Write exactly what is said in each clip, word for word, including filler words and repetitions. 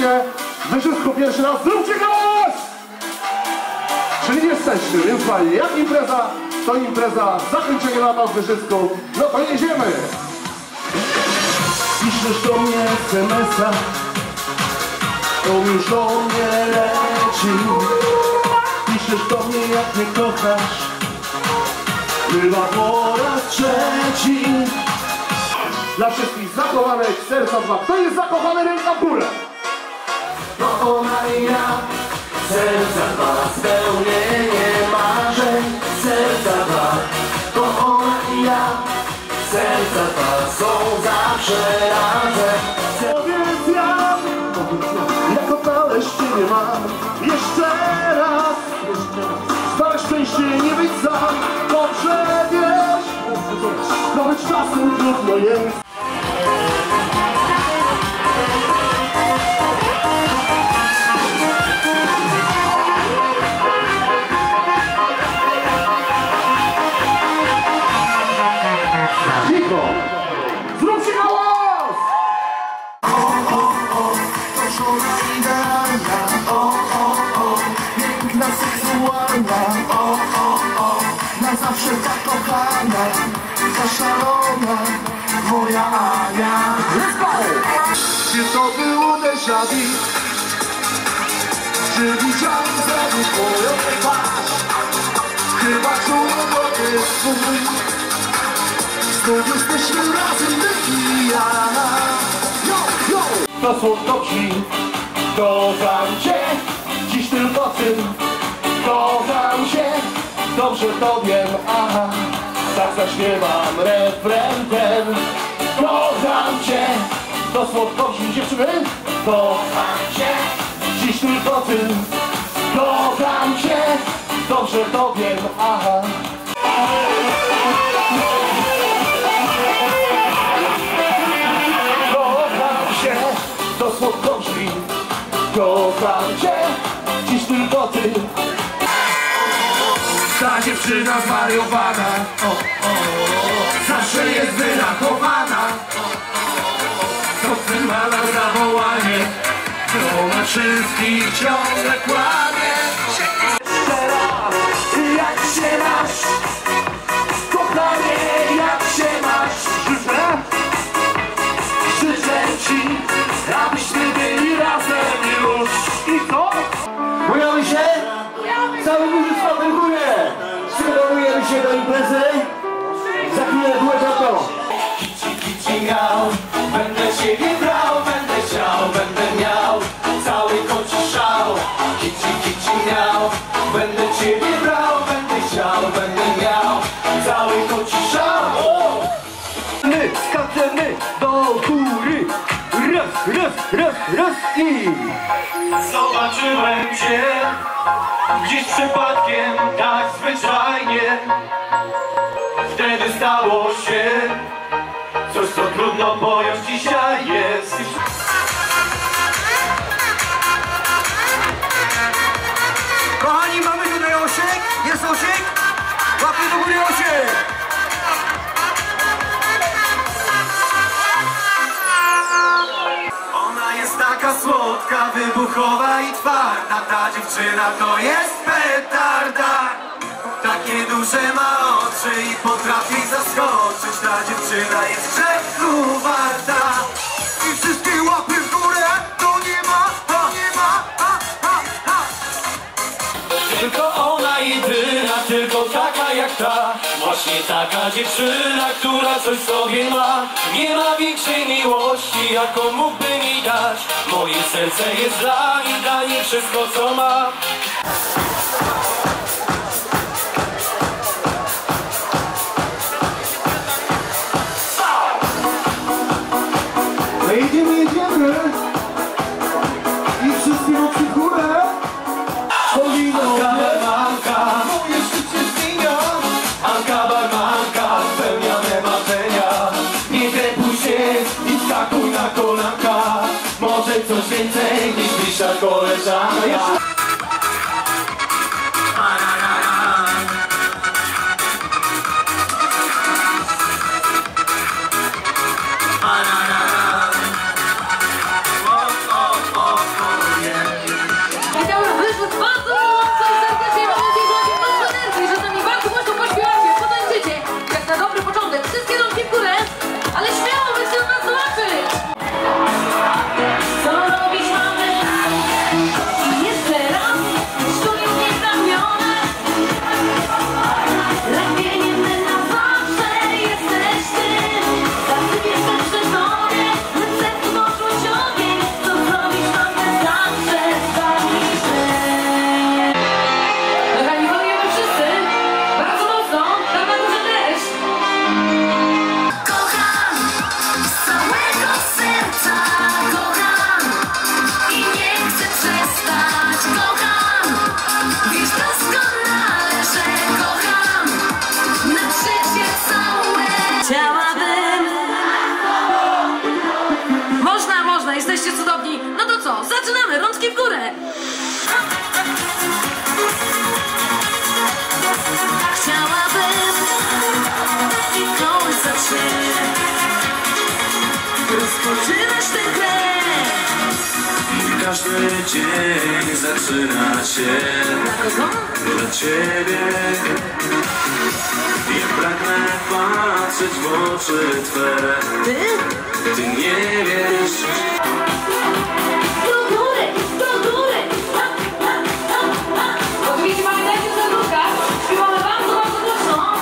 serdecznie. Wyżysko pierwszy raz, zróbcie głos! Czyli jesteście, więc fajnie. Jak impreza, to impreza. Zakończenie lata w Wyżysku. No to jedziemy! Piszesz do mnie es em es a, to już do mnie leci. Piszesz do mnie, jak mnie kochasz, chyba po raz trzeci. Dla wszystkich zakochanych serca dwa. Kto jest zakochany, ręka w górę? To ona i ja, serca dwa, spełnienie marzeń. Serca dwa, to ona i ja, serca dwa są zawsze razem. Powiedz ja, jak odnaleźć cię nie mam. Jeszcze raz, znaleźć szczęście, nie być sam. Dobrze wiesz, nawet czasem trudno jest. Zróbcie hałas! O, o, o, to żona idealna. O, o, o, piękna, seksualna. O, o, o, na zawsze ta kochana, ta szalona, moja Ania. Czy to było déjà vu? Czy widziałem znowu twoją twarz? Chyba czuję dotyk twój. Znów jesteśmy razem, ty i ja. Yo, yo! To słodko brzmi, kocham cię, dziś tylko ty. Kocham cię, dobrze to wiem, aha. Tak zaśpiewam refren ten. Kocham cię, to słodko brzmi, dziewczyny. Kocham cię, dziś tylko ty. Kocham cię, dobrze to wiem, aha. To słodko brzmi, kocham cię, dziś tylko ty. Ta dziewczyna zwariowana, o, o, zawsze jest wyrachowana. To ma na zawołanie, to na wszystkich ciągle kłamie. Teraz, jak się masz, kochanie, jak się masz? Życzę, życzę ci, abyśmy byli razem już. I co? Bujamy się? Cały duży stopy w górę. Przygotowujemy się do imprezy. Za chwilę duet to. Kici, kici miał, będę ciebie brał, będę chciał, będę miał cały koci szał. Kici, kici miał, będę ciebie brał, będę chciał, będę miał cały koci szał. My skaczemy do góry. Raz, raz, raz, raz i... Zobaczyłem cię gdzieś przypadkiem, tak zwyczajnie. Wtedy stało się coś, co trudno pojąć dzisiaj jest. Kochani, mamy tutaj Osiek? Jest Osiek? Łapy do góry, Osiek! Ona jest taka słodka, wybuchowa i twarda. Ta dziewczyna to jest petarda. Takie duże ma oczy i potrafi zaskoczyć. Ta dziewczyna jest grzechu warta. I wszystkie łapy w górę, to nie ma, to nie ma, ha, ha, ha. Tylko ona jedyna, tylko taka jak ta. Właśnie taka dziewczyna, która coś w sobie ma. Nie ma większej miłości, jaką mógłby mi dać. Moje serce jest dla niej, dla niej wszystko co ma. No jedziemy, jedziemy. I wszyscy mocno w górę. Powinno Barmanka, moje życie zmienia. Anka barmanka, spełnione marzenia. Nie krępuj się i skakuj na kolanka. Może coś więcej niż bliższa koleżanka. Oh, oh, oh. rozpoczynasz tę grę. Mój każdy dzień zaczyna się dla ciebie. Ja pragnę patrzeć w oczy twe. Ty? Ty nie wiesz. Do góry, do góry. Ha, ha, ha, ha. Oczywiście pamiętajcie o zawrótkach. Śpiewamy bardzo, bardzo głośno.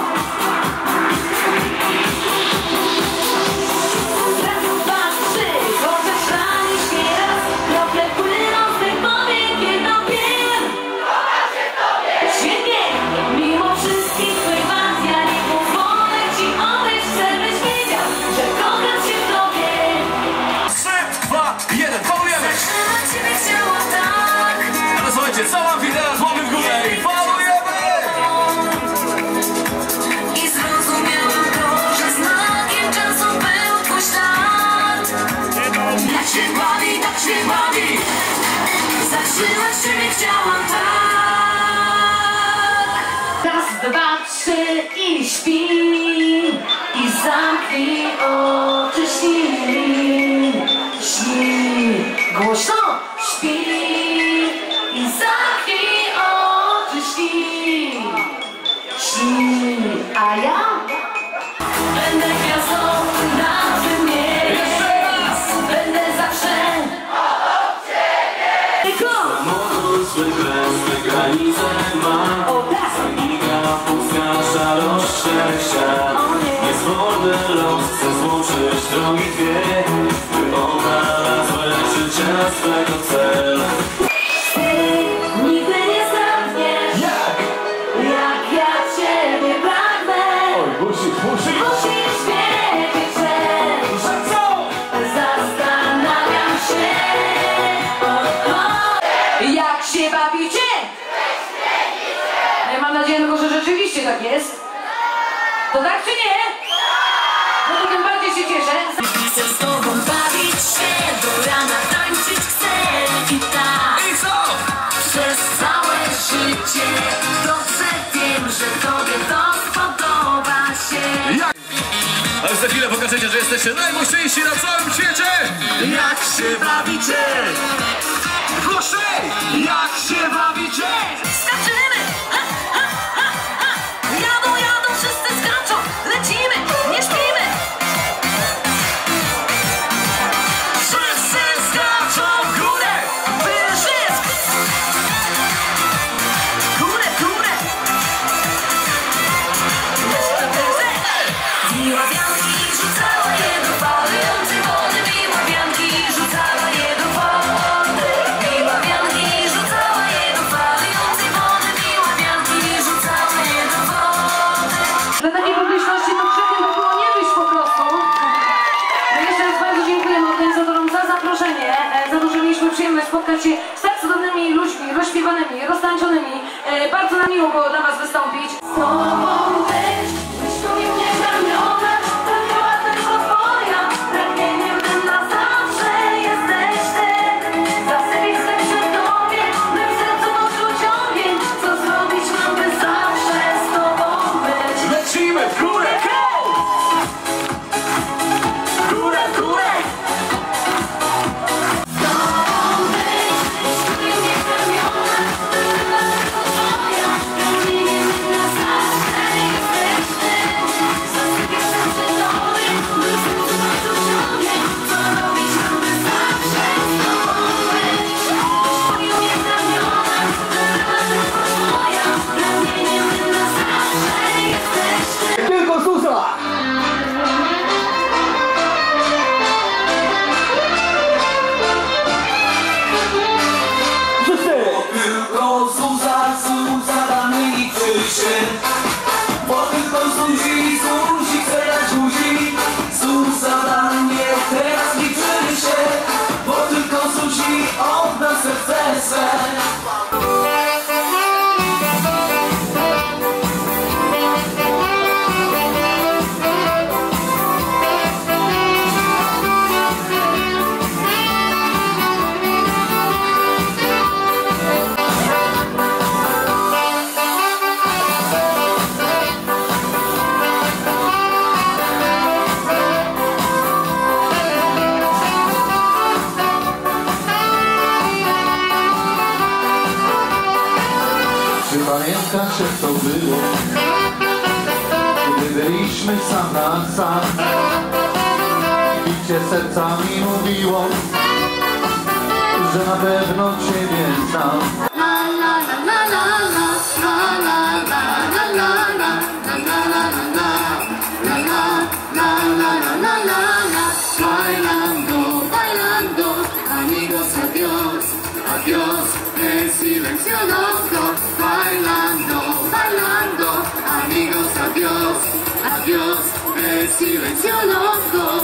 Raz, dwa, trzy. Określanisz nieraz. Krople płyną z tych powiek jedną wiem. Świetnie. Mimo wszystkich twych wad ja nie pozwolę ci odejść. Chcę byś wiedział, że kocham się w tobie. trzy, dwa, jeden, falujemy! Zatrzymać ciebie chciałam tak. Ale słuchajcie, cała wideo złomy w górę i falujemy! I zrozumiałem to, że znakiem czasu był twój ślad. Jak się bawi, tak się bawi. Zatrzymać ciebie chciałam tak. Raz, dwa, trzy i śpi. I zamknij oczy, śni. Śni. Głośno śpi. I zamknij oczy, śni. Śni. A ja będę gwiazdą na tym miejscu. Będę zawsze obok ciebie. Tylko Samochód swe gwiazdy granice ma. o tak. Zanika pustka szarość szczęścia. Niezwolny los chce złączyć drogi dwie. By odnalazł złe życia swego cel. Ty nigdy nie zamkniesz. Jak? Jak ja ciebie pragnę. Oj, musi, musi! Musisz wiedzieć, że Że co? zastanawiam się. O, o. Jak się bawicie? Ja mam nadzieję, tylko, że rzeczywiście tak jest. To tak czy nie? No to tym bardziej się cieszę. Chcę z tobą bawić się, do rana tańczyć chcę i tak. I co? Przez całe życie dobrze wiem, że tobie to spodoba się. Jak? Ale za chwilę pokażecie, że jesteście najmocniejsi na całym świecie! Jak się bawicie? Głośniej! Jak się bawicie? Skaczymy! Ha, ha, ha, ha. Jadą, jadą, wszyscy skaczą. Lecimy, nie śpimy. Wszyscy skaczą w górę! Wyżysk! Górę, górę! Jeszcze wyżej! Miła wianki rzucała je do falującej wody. Miła wianki rzucała je do wody. Miła wianki rzucała je do falującej wody. Miła wianki rzucała je do wody. Dla takiej publiczności to krzykiem by było nie wyjść po prostu. No jeszcze raz bardzo dziękujemy organizatorom za zaproszenie, e, za to, że mieliśmy przyjemność spotkać się z tak cudownymi ludźmi, rozśpiewanymi, roztańczonymi. E, Bardzo nam miło było dla was wystąpić. Z tobą być, być tu niekarmiona, to była tylko twoja, pragnieniem tym na zawsze jesteś ty. Zasypić chcę przy tobie, my w sercu poczuć ogień, co zrobić mam, by zawsze z tobą być. Lecimy w górę! Górę, górę! Tylko Zuza! Wszyscy! Tylko Zuza, Zuza damy i się. Bo tylko Zuzi, Zuzi chce dać Zuzi. Zuza dla mnie teraz liczy się. Bo tylko Zuzi od nas serce swe. się co było, kiedy byliśmy sam na sam. Bicie serca mi mówiło, że na pewno Ciebie znam. Bailando, amigos, adiós, adiós, el silencio loco. Bailando, bailando, amigos, adiós, adiós, el silencio loco.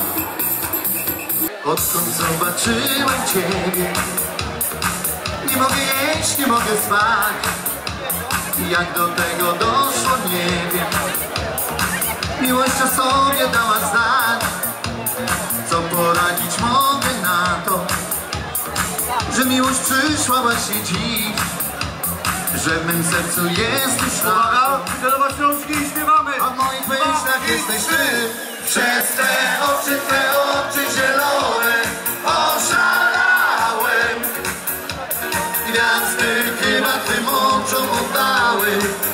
Odkąd zobaczyłem Ciebie, nie mogę jeść, nie mogę spać. Jak do tego doszło, nie wiem. Miłość o sobie dała znać. Co poradzić mogę na to, że miłość przyszła właśnie dziś, że w mym sercu jesteś Uwaga, celować rączki i śpiewamy. a w moich myślach jesteś Ty. Przez te oczy, Twe oczy zielone oszalałem. Gwiazdy chyba Tym oczom oddały